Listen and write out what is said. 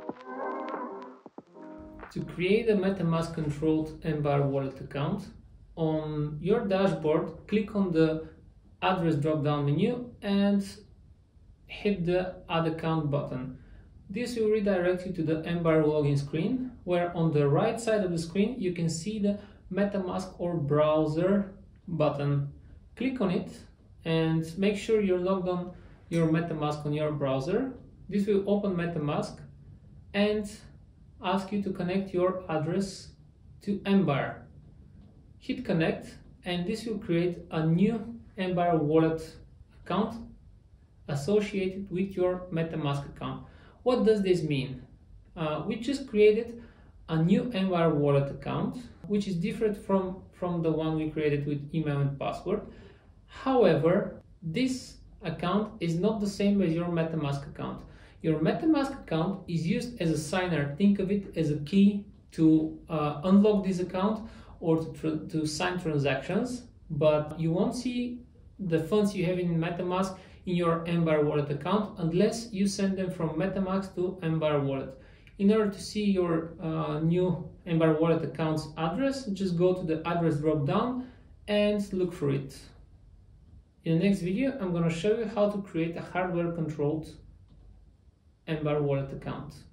To create a MetaMask controlled Embar wallet account, on your dashboard, click on the address drop-down menu and hit the Add Account button. This will redirect you to the Embar login screen, where on the right side of the screen you can see the MetaMask or browser button. Click on it and make sure you're logged on your MetaMask on your browser. This will open MetaMask and ask you to connect your address to Embar. Hit connect and this will create a new Embar wallet account associated with your MetaMask account. What does this mean? We just created a new Embar wallet account, which is different from the one we created with email and password. However, this account is not the same as your MetaMask account. Your MetaMask account is used as a signer. Think of it as a key to unlock this account or to sign transactions, but you won't see the funds you have in MetaMask in your Embar wallet account unless you send them from MetaMask to Embar wallet. In order to see your new Embar wallet account's address, just go to the address drop down and look for it. In the next video, I'm going to show you how to create a hardware controlled Embar wallet account.